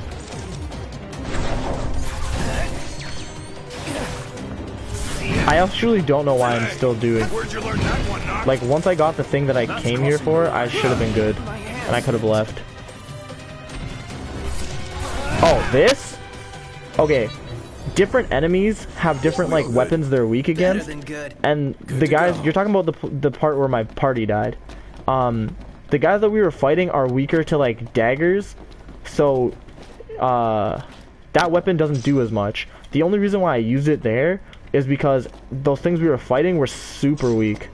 I actually don't know why I'm still doing. Where'd you learn that one, Knock? Like, once I got the thing that I came here for, I should have been good. And I could have left. Oh, this? Okay. Different enemies have different, like, weapons they're weak Better against. than good. And the guys, you're talking about the part where my party died. The guys that we were fighting are weaker to, like, daggers. So, that weapon doesn't do as much. The only reason why I used it there is because those things we were fighting were super weak.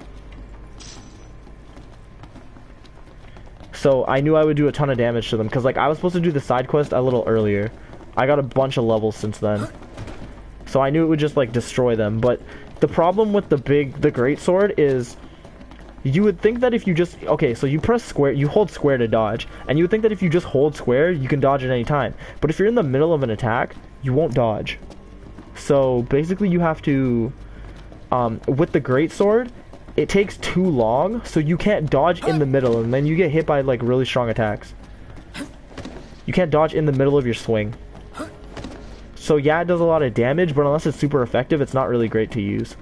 So I knew I would do a ton of damage to them, because like I was supposed to do the side quest a little earlier. I got a bunch of levels since then. So I knew it would just like destroy them. But the problem with the great sword is You would think that if you just... Okay, so you press square, you hold square to dodge, and you would think that if you just hold square, you can dodge at any time. But if you're in the middle of an attack, you won't dodge. So basically you have to... with the greatsword, it takes too long, so you can't dodge in the middle, and then you get hit by like really strong attacks. You can't dodge in the middle of your swing. So yeah, it does a lot of damage, but unless it's super effective, it's not really great to use.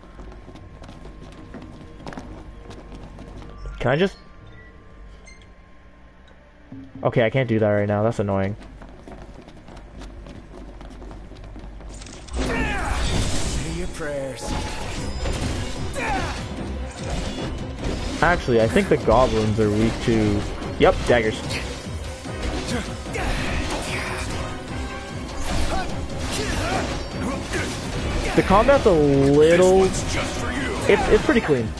Can I just... Okay, I can't do that right now. That's annoying. Say your prayers. Actually, I think the goblins are weak to... Yep, daggers. The combat's a little... It's pretty clean.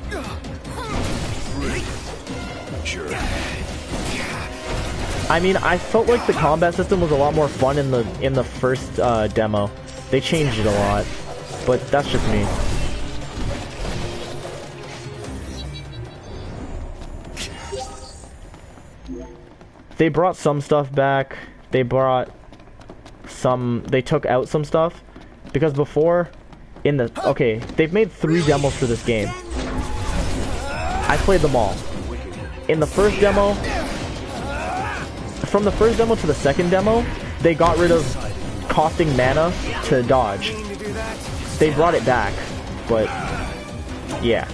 I mean, I felt like the combat system was a lot more fun in the first demo. They changed it a lot, but that's just me. They brought some stuff back. They took out some stuff because before, okay, they've made 3 demos for this game. I played them all. In the first demo, from the first demo to the second demo, they got rid of costing mana to dodge. They brought it back, but yeah.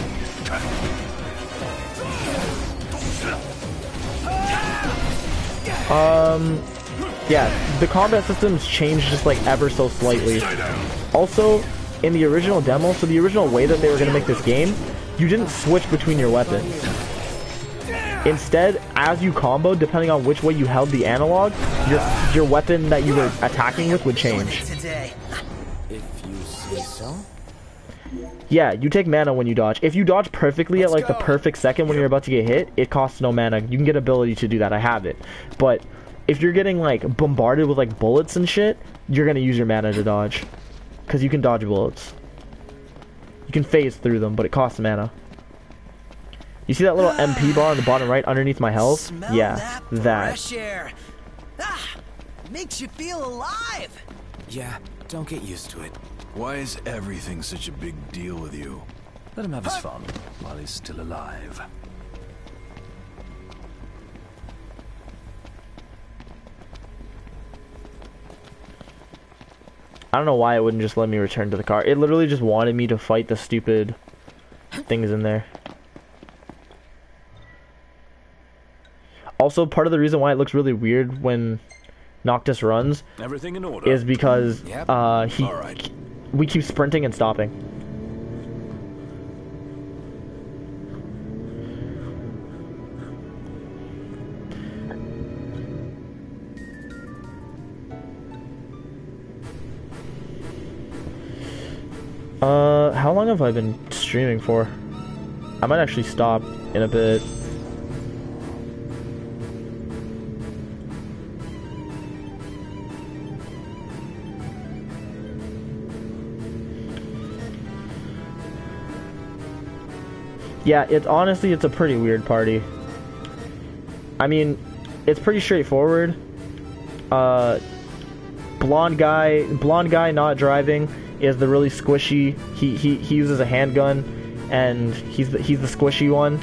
Yeah, the combat system's changed just like ever so slightly. Also, in the original demo, so the original way that they were gonna make this game, you didn't switch between your weapons. Instead, as you comboed, depending on which way you held the analog, your weapon that you were attacking with would change. If you say so. Yeah, you take mana when you dodge. If you dodge perfectly at like the perfect second when you're about to get hit, it costs no mana. You can get ability to do that. I have it. But if you're getting like bombarded with like bullets and shit, you're gonna use your mana to dodge, because you can dodge bullets. You can phase through them, but it costs mana. You see that little MP bar on the bottom right underneath my health? Smell Yeah, that. fresh air. Ah, makes you feel alive. Yeah, don't get used to it. Why is everything such a big deal with you? Let him have his fun while he's still alive. I don't know why it wouldn't just let me return to the car. It literally just wanted me to fight the stupid things in there. Also, part of the reason why it looks really weird when Noctis runs Everything in order. is because Yep. All right. we keep sprinting and stopping. How long have I been streaming for? I might actually stop in a bit. Yeah, honestly, it's a pretty weird party. I mean, it's pretty straightforward. Blonde guy not driving is the really squishy. He uses a handgun, and he's the squishy one.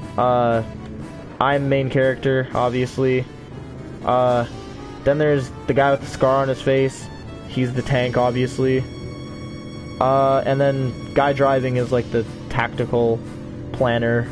I'm main character, obviously. Then there's the guy with the scar on his face. He's the tank, obviously. And then guy driving is like the tactical planner.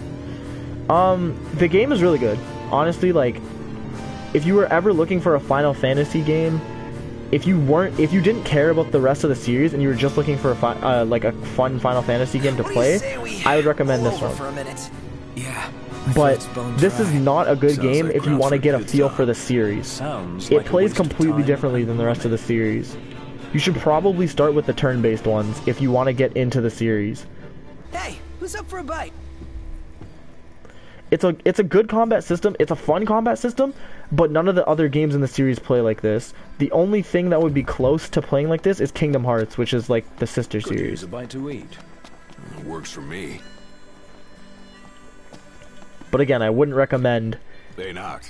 The game is really good. Honestly, like, if you were ever looking for a Final Fantasy game, if you didn't care about the rest of the series and you were just looking for a like a fun Final Fantasy game to play, I would recommend this one. For a minute. Yeah. But this is not a good game if you want to get a feel for the series. Sounds It like a plays waste of completely time. differently than the rest of the series. You should probably start with the turn-based ones if you want to get into the series. Hey, who's up for a bite? It's a good combat system. It's a fun combat system, but none of the other games in the series play like this. The only thing that would be close to playing like this is Kingdom Hearts, which is like the sister Could use series. a bite to eat. Works for me. But again, I wouldn't recommend. They not.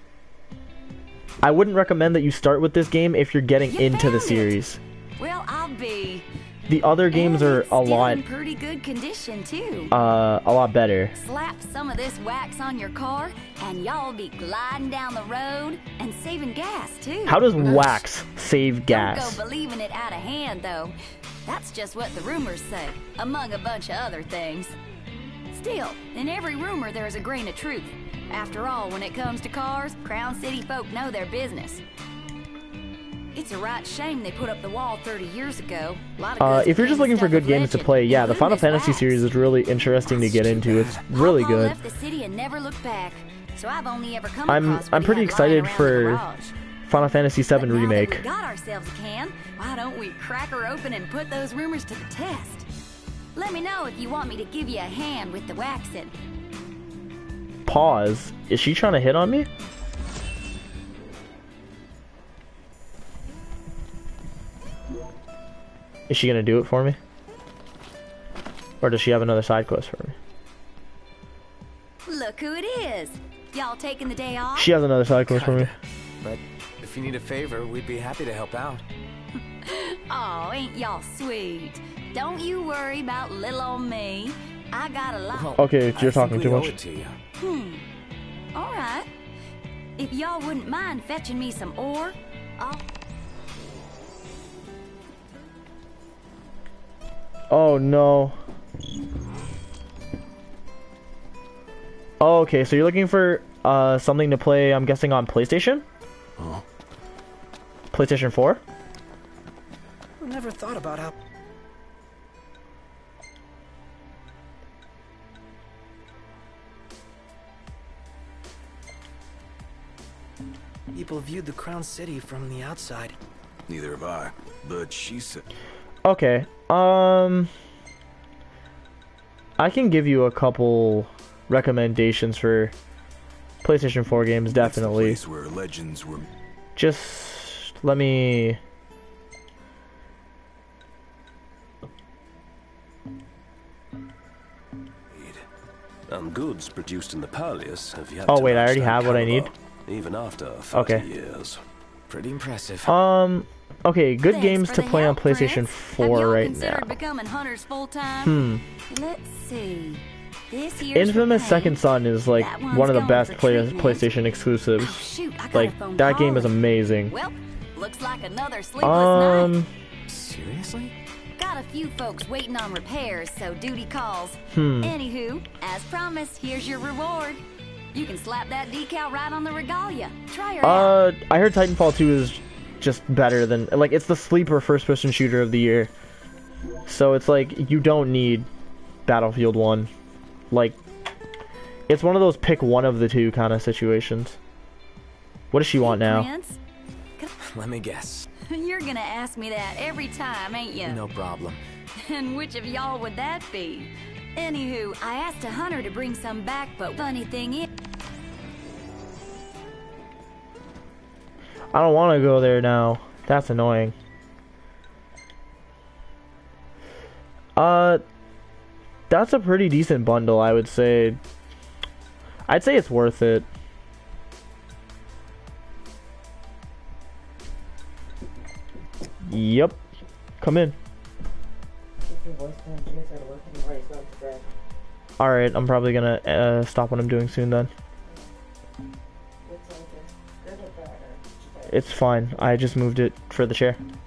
I wouldn't recommend that you start with this game if you're getting You into the found it. series. Well, I'll be. The other games And are it's a still lot, in pretty good condition too. a lot better. Slap some of this wax on your car, and y'all be gliding down the road and saving gas too. How does wax save Don't gas? go believing it out of hand, though. That's just what the rumors say, among a bunch of other things. Still, in every rumor there's a grain of truth. After all, when it comes to cars, Crown City folk know their business. It's a right shame they put up the wall 30 years ago. A lot of good If you're just looking for stuff good of games to legend, play, yeah, the including Final this Fantasy wax. series is really interesting to get into. It's really Papa good. left the city and never looked back, so I've only ever come I'm across what he pretty had excited lying around for the garage. Final Fantasy VII But now that Remake. we got ourselves a can, why don't we crack her open and put those rumors to the test? Let me know if you want me to give you a hand with the waxing. Pause. Is she trying to hit on me? Is she gonna do it for me? Or does she have another side quest for me? Look who it is. Y'all taking the day off? She has another side quest for me. But if you need a favor, we'd be happy to help out. Oh, ain't y'all sweet. Don't you worry about little old me. I got a lot. Well, Okay, I you're think talking we too owe much. it to you. All right. If y'all wouldn't mind fetching me some ore, I'll... Oh no. Oh, okay, so you're looking for something to play, I'm guessing on PlayStation? Huh? PlayStation 4? I never thought about how people viewed the Crown City from the outside. Neither have I. But she said. Okay, I can give you a couple recommendations for PlayStation 4 games, That's the definitely. place where legends were. Just let me... Goods produced in the Palace have yet Oh to wait, I match already that have what I caliber, need. even after 30 Okay. years. Pretty impressive. Okay, good Thanks games for to the play on help, PlayStation Prince. 4 Have y'all right considered now. becoming hunters full time? Let's see. This year's Infamous for Second paint. Son is like That one's one of the going best for treatment. PlayStation Oh exclusives. shoot, I gotta Like phone that game is Colin. amazing. Well, looks like another sleepless night. Seriously? Got a few folks waiting on repairs, so duty calls. Hmm. Anywho, as promised, here's your reward. You can slap that decal right on the regalia. Try her out. I heard Titanfall 2 is just better than, like, it's the sleeper first-person shooter of the year. So it's like, you don't need Battlefield 1. Like, it's one of those pick one of the two kind of situations. What does she want now? Prince, Let me guess. you're gonna ask me that every time, ain't you? No problem. And which of y'all would that be? Anywho, I asked a hunter to bring some back, but funny thing is... I don't want to go there now. That's annoying. That's a pretty decent bundle, I would say. I'd say it's worth it. Yep. Come in. Alright, I'm probably gonna stop what I'm doing soon then. It's fine. I just moved it for the chair.